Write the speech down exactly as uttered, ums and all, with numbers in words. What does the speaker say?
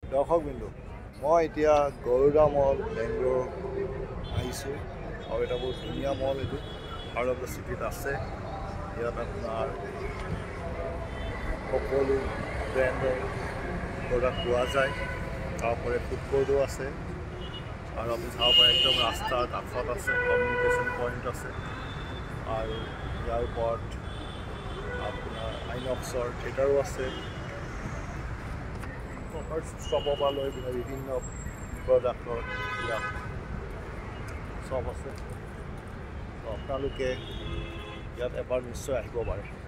দৰ্শক বিন্দু মই এতিয়া গৰুড়া মল বেংগলোৰ আহিছোঁ আৰু এটা বহুত ধুনীয়া মল এইটো হাৰ্ট অফ দ্য চিটিত আছে ইয়াত আপোনাৰ সকলো ব্ৰেণ্ডৰ প্ৰডাক্ট পোৱা যায় তাৰোপৰি ফুড কোৰ্টো আছে আৰু আপুনি চাব পাৰে একদম ৰাস্তাৰ কাষত আছে কমিউনিকেশ্যন পইণ্ট আছে আৰু ইয়াৰ ওপৰত আপোনাৰ আইনক্সৰ থিয়েটাৰো আছে ষ্টপৰ পৰা লৈ পিনে বিভিন্ন প্ৰডাক্টৰ ইয়াত চব আছে আপোনালোকে ইয়াত এবাৰ নিশ্চয় আহিব পাৰে।